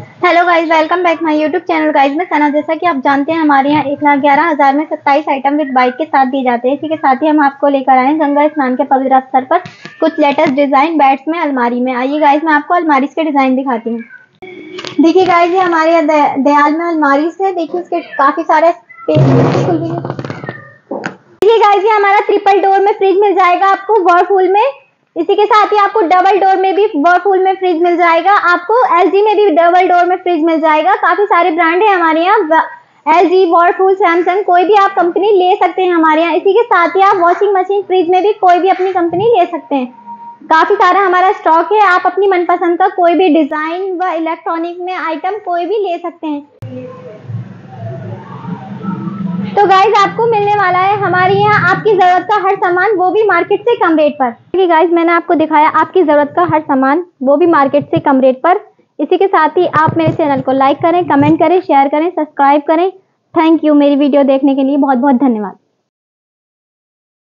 Hello guys, welcome back my YouTube channel. Guys मैं सना। जैसा कि आप जानते हैं हमारे यहाँ 1,11,000 में 27 आइटम विद बाइक के साथ दिए जाते हैं। इसी के साथ ही हम आपको लेकर आए हैं गंगा स्नान के पवित्र अवसर पर कुछ लेटेस्ट डिजाइन बैट्स में अलमारी में। आइए गाइज मैं आपको अलमारी के डिजाइन दिखाती हूँ। देखिए गाइज, ये हमारे यहाँ दयाल में अलमारी से देखिए उसके काफी सारे देखिए गाइज, ये हमारा ट्रिपल डोर में फ्रिज मिल जाएगा आपको वर्लपूल में। इसी के साथ ही आपको डबल डोर में भी वर्लपूल में फ्रिज मिल जाएगा। आपको एलजी में भी डबल डोर में फ्रिज मिल जाएगा। काफी सारे ब्रांड है हमारे यहाँ, एलजी, वर्लपूल, सैमसंग, कोई भी आप कंपनी ले सकते हैं हमारे यहाँ। इसी के साथ ही आप वॉशिंग मशीन, फ्रिज में भी कोई भी अपनी कंपनी ले सकते हैं। काफी सारा हमारा स्टॉक है। आप अपनी मनपसंद का कोई भी डिजाइन व इलेक्ट्रॉनिक में आइटम कोई भी ले सकते हैं। तो गाइज आपको मिलने वाला है हमारे यहाँ आपकी जरूरत का हर सामान, वो भी मार्केट से कम रेट पर। देखिए गाइज, मैंने आपको दिखाया आपकी जरूरत का हर सामान, वो भी मार्केट से कम रेट पर। इसी के साथ ही आप मेरे चैनल को लाइक करें, कमेंट करें, शेयर करें, सब्सक्राइब करें। Thank you. मेरी वीडियो देखने के लिए बहुत बहुत धन्यवाद।